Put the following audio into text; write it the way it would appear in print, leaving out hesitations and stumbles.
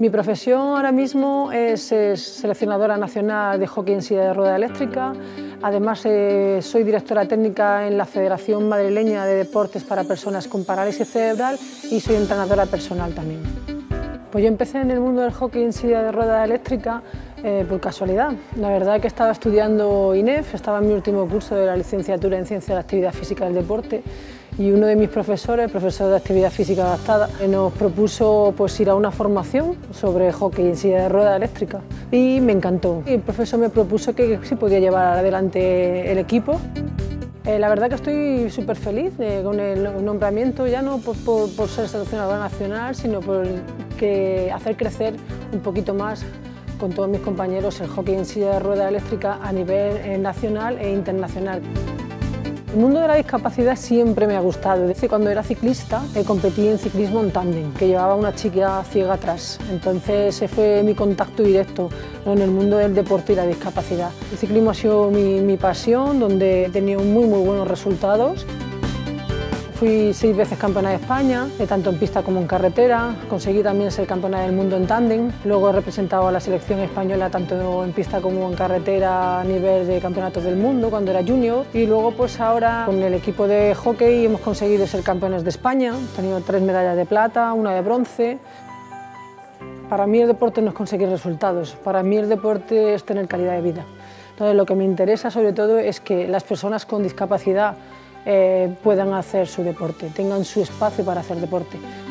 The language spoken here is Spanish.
Mi profesión ahora mismo es seleccionadora nacional de hockey en silla de rueda eléctrica. Además, soy directora técnica en la Federación Madrileña de Deportes para Personas con Parálisis Cerebral y soy entrenadora personal también. Pues yo empecé en el mundo del hockey en silla de rueda eléctrica por casualidad. La verdad es que estaba estudiando INEF, estaba en mi último curso de la licenciatura en Ciencia de la Actividad Física del Deporte y uno de mis profesores, el profesor de Actividad Física Adaptada, nos propuso pues, ir a una formación sobre hockey en silla de rueda eléctrica y me encantó. Y el profesor me propuso que sí podía llevar adelante el equipo. La verdad que estoy súper feliz con el nombramiento, ya no por ser seleccionadora nacional, sino por hacer crecer un poquito más con todos mis compañeros el hockey en silla de rueda eléctrica a nivel nacional e internacional. El mundo de la discapacidad siempre me ha gustado. Desde cuando era ciclista competí en ciclismo en tándem, que llevaba una chica ciega atrás. Entonces ese fue mi contacto directo en el mundo del deporte y la discapacidad. El ciclismo ha sido mi pasión, donde he tenido muy buenos resultados. Fui 6 veces campeona de España, tanto en pista como en carretera. Conseguí también ser campeona del mundo en tándem. Luego he representado a la selección española tanto en pista como en carretera a nivel de campeonatos del mundo cuando era junior. Y luego pues ahora con el equipo de hockey hemos conseguido ser campeones de España. He tenido 3 medallas de plata, 1 de bronce. Para mí el deporte no es conseguir resultados, para mí el deporte es tener calidad de vida. Entonces lo que me interesa sobre todo es que las personas con discapacidad puedan hacer su deporte, tengan su espacio para hacer deporte.